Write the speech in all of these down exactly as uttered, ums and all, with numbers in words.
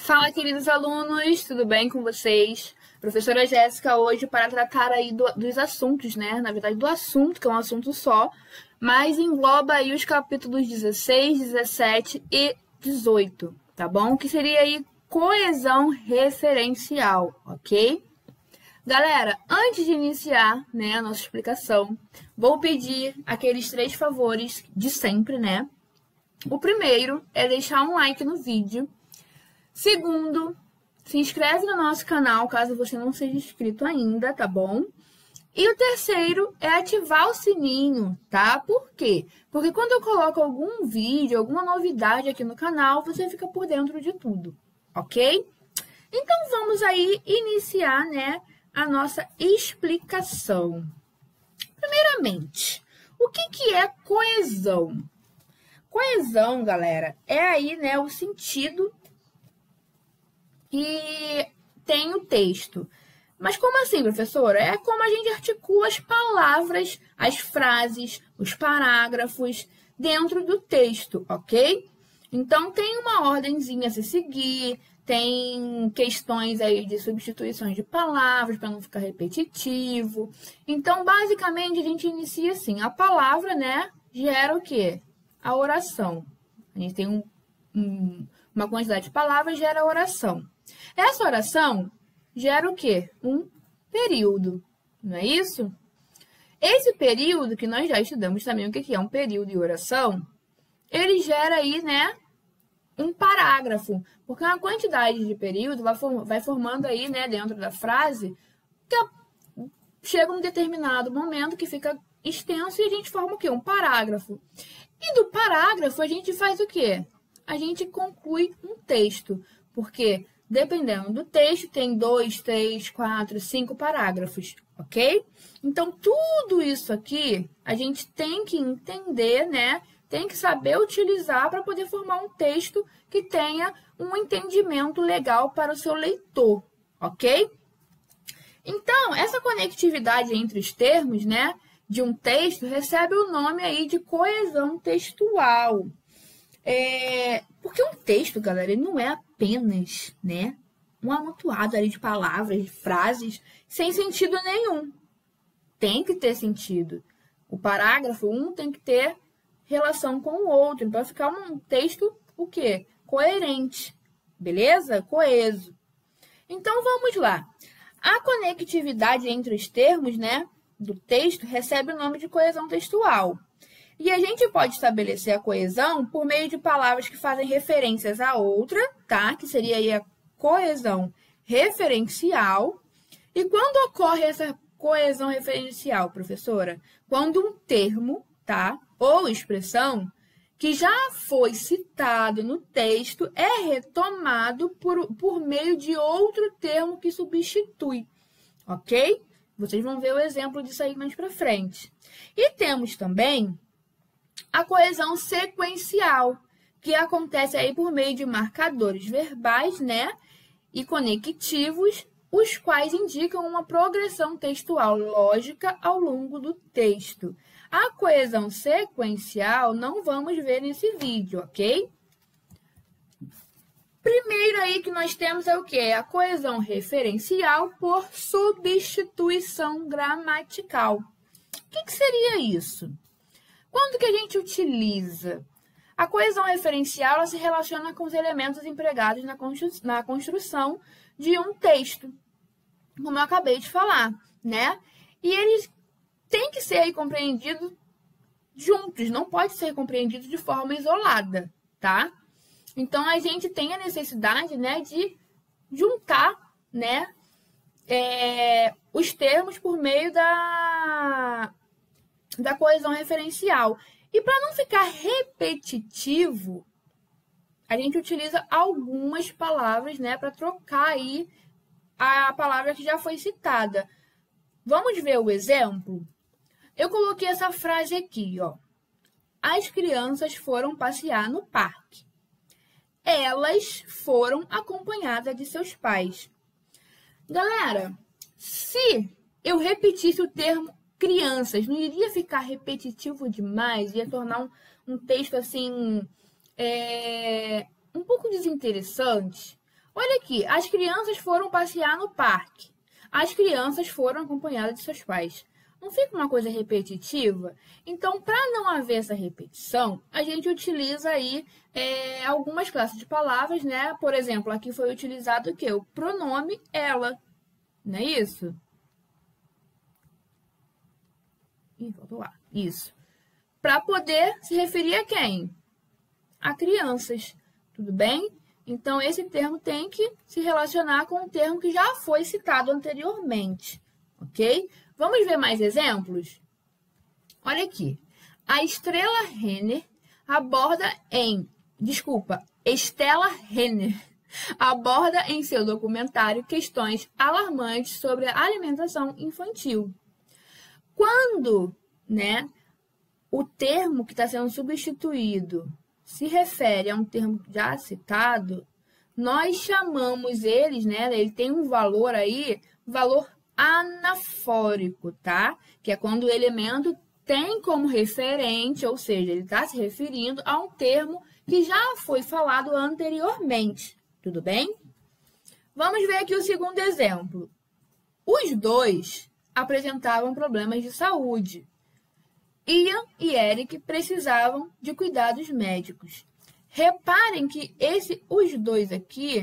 Fala, queridos alunos, tudo bem com vocês? Professora Jéssica hoje para tratar aí do, dos assuntos, né? Na verdade, do assunto, que é um assunto só, mas engloba aí os capítulos dezesseis, dezessete e dezoito, tá bom? Que seria aí coesão referencial, ok? Galera, antes de iniciar, né, a nossa explicação, vou pedir aqueles três favores de sempre, né? O primeiro é deixar um like no vídeo. Segundo, se inscreve no nosso canal, caso você não seja inscrito ainda, tá bom? E o terceiro é ativar o sininho, tá? Por quê? Porque quando eu coloco algum vídeo, alguma novidade aqui no canal, você fica por dentro de tudo, ok? Então, vamos aí iniciar, né, a nossa explicação. Primeiramente, o que que é coesão? Coesão, galera, é aí, né, o sentido que tem o texto. Mas como assim, professora? É como a gente articula as palavras, as frases, os parágrafos dentro do texto, ok? Então, tem uma ordenzinha a se seguir, tem questões aí de substituições de palavras para não ficar repetitivo. Então, basicamente, a gente inicia assim, a palavra, né, gera o quê? A oração. A gente tem um, um, uma quantidade de palavras, gera a oração. Essa oração gera o quê? Um período, não é isso? Esse período, que nós já estudamos também o que é um período de oração, ele gera aí, né, um parágrafo, porque uma quantidade de período vai, form vai formando aí, né, dentro da frase, que chega um determinado momento que fica extenso e a gente forma o quê? Um parágrafo. E do parágrafo a gente faz o quê? A gente conclui um texto, porque dependendo do texto, tem dois, três, quatro, cinco parágrafos, ok? Então, tudo isso aqui a gente tem que entender, né? Tem que saber utilizar para poder formar um texto que tenha um entendimento legal para o seu leitor, ok? Então, essa conectividade entre os termos, né, de um texto recebe o nome aí de coesão textual. É, porque um texto, galera, ele não é apenas, né, um amontoado ali de palavras, de frases, sem sentido nenhum. Tem que ter sentido. O parágrafo um tem que ter relação com o outro, para ficar um texto, o quê? Coerente, beleza? Coeso. Então, vamos lá. A conectividade entre os termos, né, do texto recebe o nome de coesão textual. E a gente pode estabelecer a coesão por meio de palavras que fazem referências a outra, tá? Que seria aí a coesão referencial. E quando ocorre essa coesão referencial, professora? Quando um termo, tá? Ou expressão que já foi citado no texto é retomado por, por meio de outro termo que substitui, ok? Vocês vão ver o exemplo disso aí mais para frente. E temos também a coesão sequencial, que acontece aí por meio de marcadores verbais, né, e conectivos, os quais indicam uma progressão textual lógica ao longo do texto. A coesão sequencial não vamos ver nesse vídeo, ok? Primeiro aí que nós temos é o quê? A coesão referencial por substituição gramatical. O que que seria isso? Quando que a gente utiliza? A coesão referencial ela se relaciona com os elementos empregados na, constru na construção de um texto, como eu acabei de falar, né? E eles têm que ser aí compreendidos juntos, não pode ser compreendido de forma isolada, tá? Então, a gente tem a necessidade, né, de juntar, né, é, os termos por meio da... da coesão referencial. E para não ficar repetitivo, a gente utiliza algumas palavras, né, para trocar aí a palavra que já foi citada. Vamos ver o exemplo? Eu coloquei essa frase aqui, ó. As crianças foram passear no parque. Elas foram acompanhadas de seus pais. Galera, se eu repetisse o termo crianças, não iria ficar repetitivo demais? Ia tornar um, um texto, assim, é, um pouco desinteressante? Olha aqui, as crianças foram passear no parque. As crianças foram acompanhadas de seus pais. Não fica uma coisa repetitiva? Então, para não haver essa repetição, a gente utiliza aí é, algumas classes de palavras, né? Por exemplo, aqui foi utilizado o quê? O pronome ela. Não é isso? Ih, faltou lá. Isso. Para poder se referir a quem? A crianças. Tudo bem? Então, esse termo tem que se relacionar com um termo que já foi citado anteriormente. Ok? Vamos ver mais exemplos? Olha aqui. A Estrela Renner aborda em... Desculpa, Estela Renner aborda em seu documentário questões alarmantes sobre a alimentação infantil. Quando, né, o termo que está sendo substituído se refere a um termo já citado, nós chamamos eles, né, ele tem um valor aí, valor anafórico, tá? Que é quando o elemento tem como referente, ou seja, ele está se referindo a um termo que já foi falado anteriormente, tudo bem? Vamos ver aqui o segundo exemplo. Os dois apresentavam problemas de saúde. Ian e Eric precisavam de cuidados médicos. Reparem que esse os dois aqui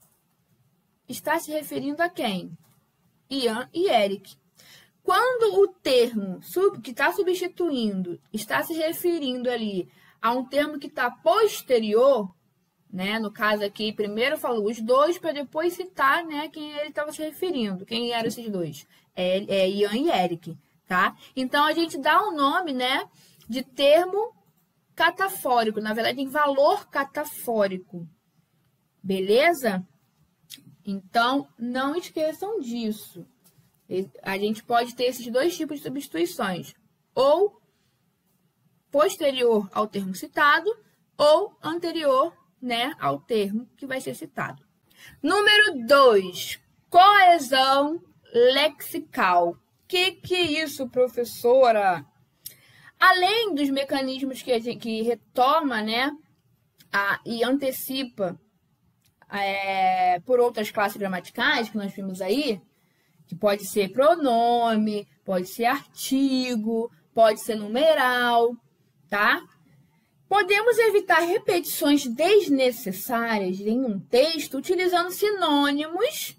está se referindo a quem? Ian e Eric. Quando o termo sub, que está substituindo está se referindo ali a um termo que está posterior, né? No caso aqui, primeiro falou os dois para depois citar, né, quem ele estava se referindo. Quem eram esses dois? É, é Ian e Eric, tá? Então, a gente dá o um nome, né, de termo catafórico. Na verdade, em valor catafórico. Beleza? Então, não esqueçam disso. A gente pode ter esses dois tipos de substituições. Ou posterior ao termo citado, ou anterior, né, ao termo que vai ser citado. Número dois. Coesão lexical. Que que é isso, professora? Além dos mecanismos que, a gente, que retoma, né, a, e antecipa é, por outras classes gramaticais que nós vimos aí, que pode ser pronome, pode ser artigo, pode ser numeral, tá? Podemos evitar repetições desnecessárias em um texto utilizando sinônimos,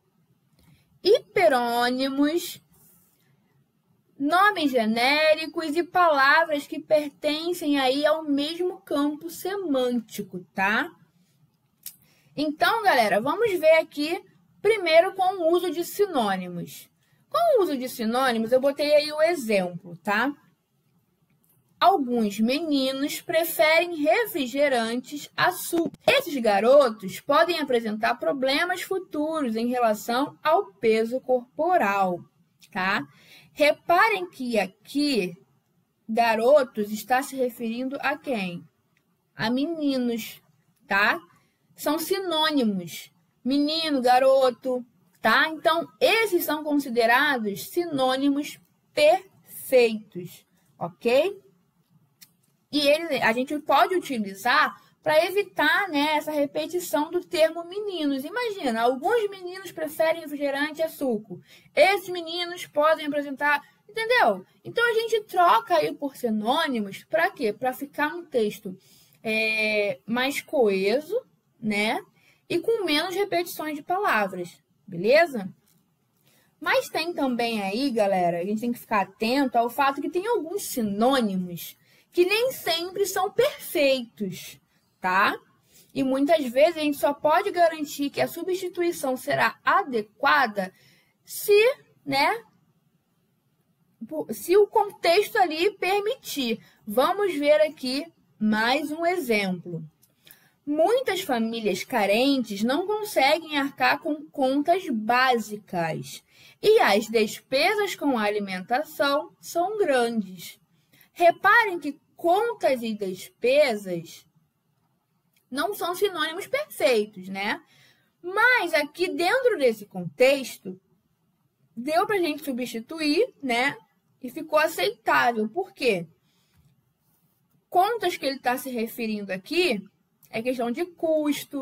hiperônimos, nomes genéricos e palavras que pertencem aí ao mesmo campo semântico, tá? Então, galera, vamos ver aqui primeiro com o uso de sinônimos. Com o uso de sinônimos, eu botei aí o exemplo, tá? Alguns meninos preferem refrigerantes a suco. Esses garotos podem apresentar problemas futuros em relação ao peso corporal, tá? Reparem que aqui, garotos está se referindo a quem? A meninos, tá? São sinônimos. Menino, garoto, tá? Então, esses são considerados sinônimos perfeitos, ok? E ele, a gente pode utilizar para evitar, né, essa repetição do termo meninos. Imagina, alguns meninos preferem refrigerante a suco. Esses meninos podem apresentar, entendeu? Então, a gente troca aí por sinônimos para quê? Para ficar um texto é, mais coeso, né? E com menos repetições de palavras, beleza? Mas tem também aí, galera, a gente tem que ficar atento ao fato que tem alguns sinônimos que nem sempre são perfeitos, tá? E muitas vezes a gente só pode garantir que a substituição será adequada se, né, se o contexto ali permitir. Vamos ver aqui mais um exemplo. Muitas famílias carentes não conseguem arcar com contas básicas e as despesas com a alimentação são grandes. Reparem que contas e despesas não são sinônimos perfeitos, né? Mas aqui dentro desse contexto, deu para a gente substituir, né? E ficou aceitável. Por quê? Contas que ele está se referindo aqui é questão de custo,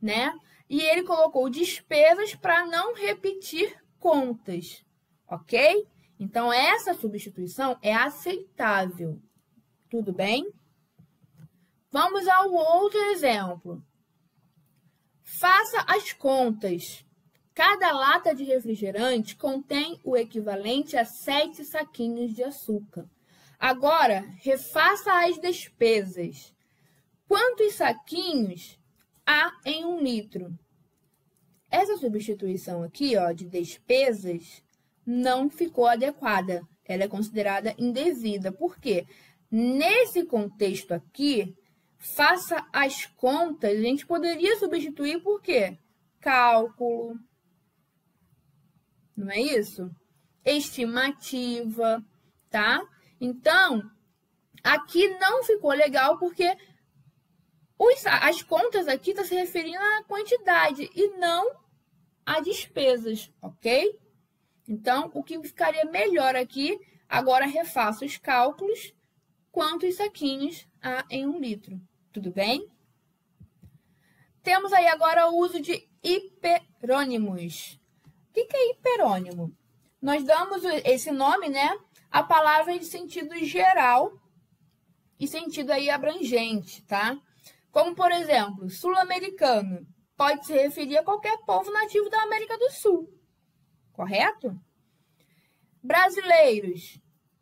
né? E ele colocou despesas para não repetir contas, ok? Então, essa substituição é aceitável. Tudo bem? Vamos ao outro exemplo. Faça as contas. Cada lata de refrigerante contém o equivalente a sete saquinhos de açúcar. Agora, refaça as despesas. Quantos saquinhos há em um litro? Essa substituição aqui, ó, de despesas não ficou adequada. Ela é considerada indevida. Por quê? Nesse contexto aqui, faça as contas, a gente poderia substituir por quê? Cálculo. Não é isso? Estimativa, tá? Então, aqui não ficou legal porque os, as contas aqui estão se referindo à quantidade e não a despesas, ok? Então, o que ficaria melhor aqui, agora refaça os cálculos, quantos saquinhos há em um litro. Tudo bem? Temos aí agora o uso de hiperônimos. O que é hiperônimo? Nós damos esse nome, né, a palavra de sentido geral e sentido aí abrangente, tá? Como, por exemplo, sul-americano pode se referir a qualquer povo nativo da América do Sul, correto? Brasileiros,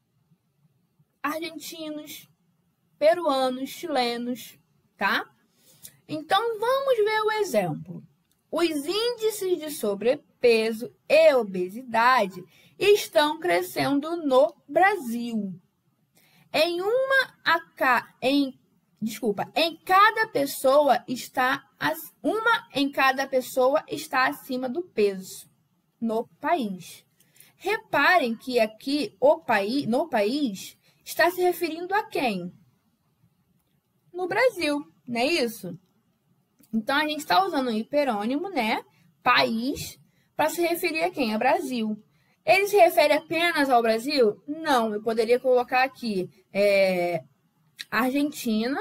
argentinos, peruanos, chilenos, tá? Então, vamos ver o exemplo. Os índices de sobrepeso e obesidade estão crescendo no Brasil. Em uma a ca... em desculpa, em cada pessoa está uma em cada pessoa está acima do peso no país. Reparem que aqui o país, no país está se referindo a quem? No Brasil, não é isso? Então, a gente está usando o hiperônimo, né? País, para se referir a quem? A Brasil. Ele se refere apenas ao Brasil? Não, eu poderia colocar aqui é, Argentina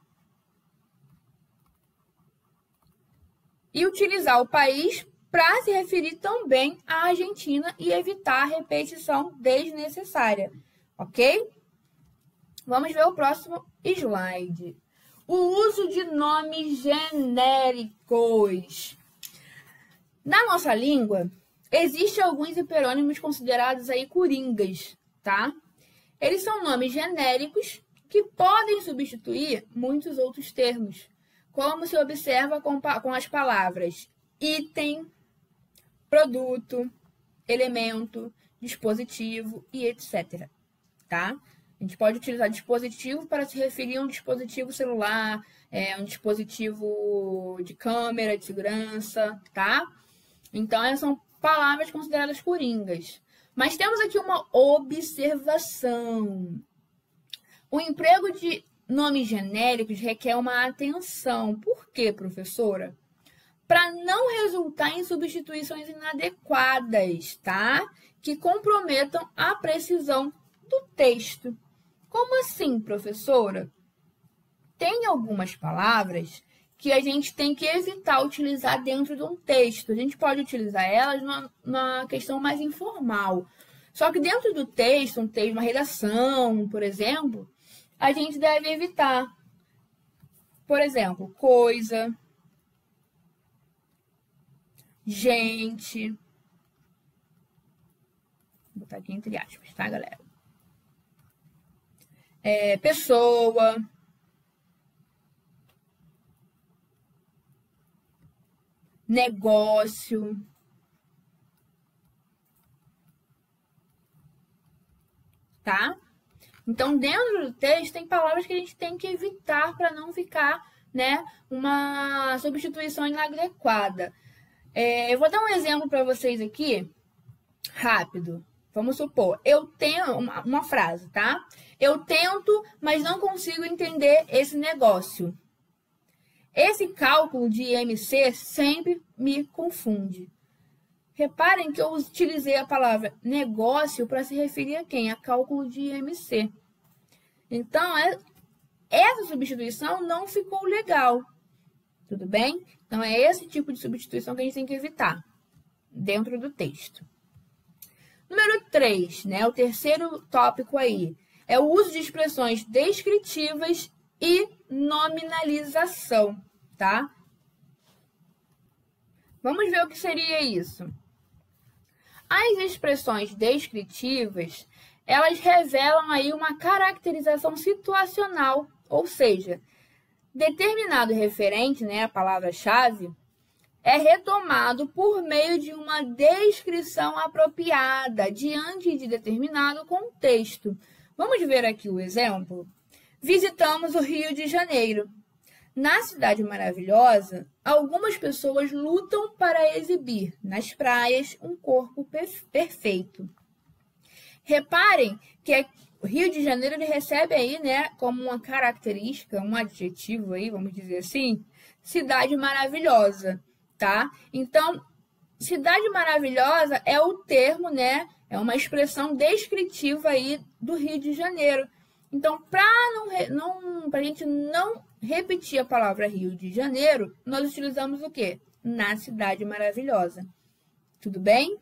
e utilizar o país para se referir também à Argentina e evitar a repetição desnecessária, ok? Vamos ver o próximo slide. O uso de nomes genéricos. Na nossa língua, existem alguns hiperônimos considerados aí coringas, tá? Eles são nomes genéricos que podem substituir muitos outros termos, como se observa com, com as palavras item, produto, elemento, dispositivo e etcétera, tá? A gente pode utilizar dispositivo para se referir a um dispositivo celular, é, um dispositivo de câmera, de segurança, tá? Então, essas são palavras consideradas coringas. Mas temos aqui uma observação. O emprego de nomes genéricos requer uma atenção. Por quê, professora? Para não resultar em substituições inadequadas, tá? Que comprometam a precisão do texto. Como assim, professora? Tem algumas palavras que a gente tem que evitar utilizar dentro de um texto. A gente pode utilizar elas numa, numa questão mais informal. Só que dentro do texto, um texto, uma redação, por exemplo, a gente deve evitar. Por exemplo, coisa, gente. Vou botar aqui entre aspas, tá, galera? É, pessoa, negócio, tá? Então, dentro do texto, tem palavras que a gente tem que evitar para não ficar, né, uma substituição inadequada. É, eu vou dar um exemplo para vocês aqui, rápido. Vamos supor, eu tenho uma, uma frase, tá? Eu tento, mas não consigo entender esse negócio. Esse cálculo de I M C sempre me confunde. Reparem que eu utilizei a palavra negócio para se referir a quem? A cálculo de I M C. Então, é, essa substituição não ficou legal, Tudo bem? Então, é esse tipo de substituição que a gente tem que evitar dentro do texto. Número três, né? O terceiro tópico aí é o uso de expressões descritivas e nominalização, tá? Vamos ver o que seria isso. As expressões descritivas, elas revelam aí uma caracterização situacional, ou seja, determinado referente, né, a palavra-chave, é retomado por meio de uma descrição apropriada diante de determinado contexto. Vamos ver aqui o exemplo? Visitamos o Rio de Janeiro. Na Cidade Maravilhosa, algumas pessoas lutam para exibir nas praias um corpo perfeito. Reparem que o Rio de Janeiro ele recebe aí, né, como uma característica, um adjetivo aí, vamos dizer assim, cidade maravilhosa, tá? Então, cidade maravilhosa é o termo, né, é uma expressão descritiva aí do Rio de Janeiro. Então, para não, não, a gente não repetir a palavra Rio de Janeiro, nós utilizamos o quê? Na Cidade Maravilhosa. Tudo bem?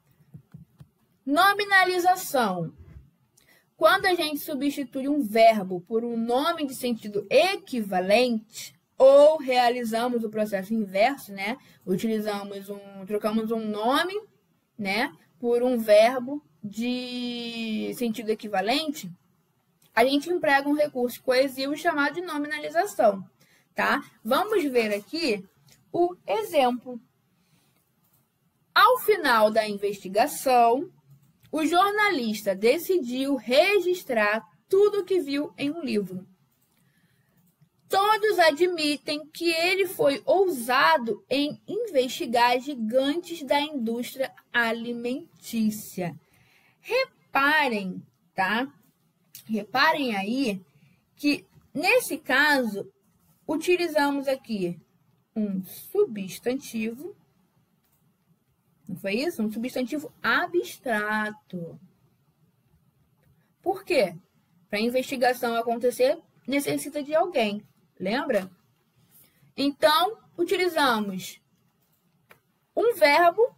Nominalização. Quando a gente substitui um verbo por um nome de sentido equivalente, ou realizamos o processo inverso, né? Utilizamos um, trocamos um nome, né, por um verbo de sentido equivalente, a gente emprega um recurso coesivo chamado de nominalização, tá? Vamos ver aqui o exemplo. Ao final da investigação, o jornalista decidiu registrar tudo o que viu em um livro. Todos admitem que ele foi ousado em investigar gigantes da indústria alimentícia. Reparem, tá? Reparem aí que, nesse caso, utilizamos aqui um substantivo. Não foi isso? Um substantivo abstrato. Por quê? Para a investigação acontecer, necessita de alguém. Lembra? Então, utilizamos um verbo,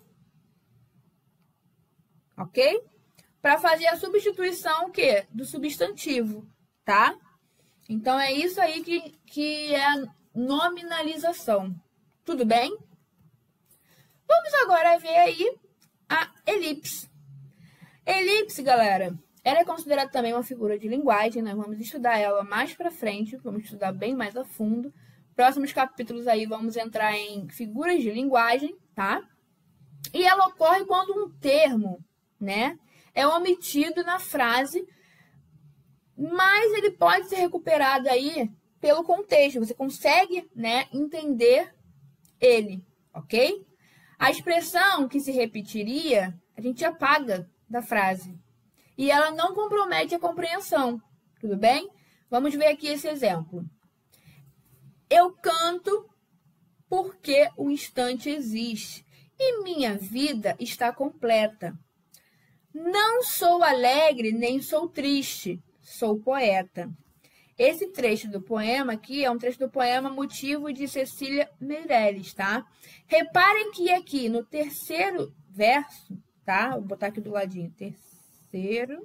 ok? Para fazer a substituição o quê? Do substantivo, tá? Então, é isso aí que, que é a nominalização. Tudo bem? Vamos agora ver aí a elipse. Elipse, galera, ela é considerada também uma figura de linguagem. Nós vamos estudar ela mais para frente, vamos estudar bem mais a fundo. Próximos capítulos aí vamos entrar em figuras de linguagem, tá? E ela ocorre quando um termo, né, é omitido na frase, mas ele pode ser recuperado aí pelo contexto. Você consegue, né, entender ele, ok? A expressão que se repetiria, a gente apaga da frase. E ela não compromete a compreensão, tudo bem? Vamos ver aqui esse exemplo. Eu canto porque o instante existe e minha vida está completa. Não sou alegre nem sou triste, sou poeta. Esse trecho do poema aqui é um trecho do poema Motivo de Cecília Meirelles, tá? Reparem que aqui no terceiro verso, tá? Vou botar aqui do ladinho, terceiro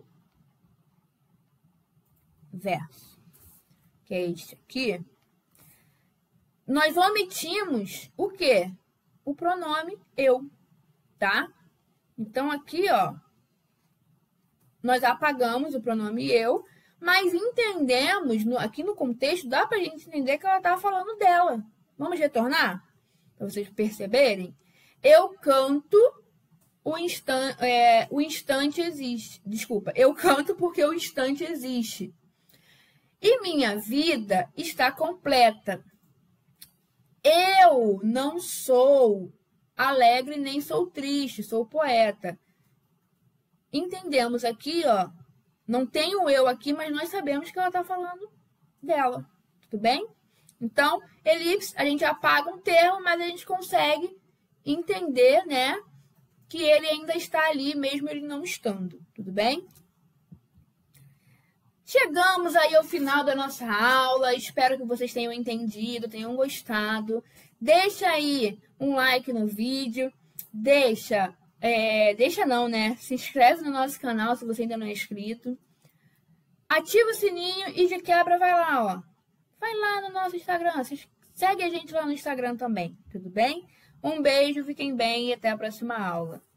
verso, que é este aqui. Nós omitimos o quê? O pronome eu, tá? Então, aqui, ó, nós apagamos o pronome eu, mas entendemos, no, aqui no contexto, dá pra gente entender que ela tá falando dela. Vamos retornar? Para vocês perceberem. Eu canto, o, instan é, o instante existe. Desculpa, eu canto porque o instante existe. E minha vida está completa. Eu não sou alegre nem sou triste, sou poeta. Entendemos aqui, ó, não tem o eu aqui, mas nós sabemos que ela está falando dela, tudo bem? Então, elipse, a gente apaga um termo, mas a gente consegue entender, né, que ele ainda está ali, mesmo ele não estando, tudo bem? chegamos aí ao final da nossa aula. Espero que vocês tenham entendido, tenham gostado. Deixa aí um like no vídeo. Deixa, é, deixa não, né? Se inscreve no nosso canal se você ainda não é inscrito. Ativa o sininho e de quebra vai lá, ó. Vai lá no nosso Instagram. Segue a gente lá no Instagram também, tudo bem? Um beijo, fiquem bem e até a próxima aula.